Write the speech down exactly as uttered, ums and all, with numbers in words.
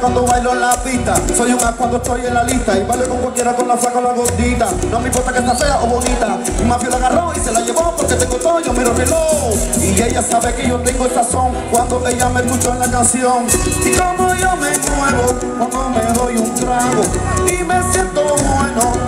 cuando bailo en la pista. Soy un as cuando estoy en la lista. Y bailo con cualquiera, con la flaca o la gordita. No me importa que está fea o bonita. Un mafio la agarró y se la llevó porque tengo todo, yo miro el reloj. Y ella sabe que yo tengo el sazón cuando ella me escuchó en la canción. Y como yo me muevo cuando me doy un trago y me siento bueno.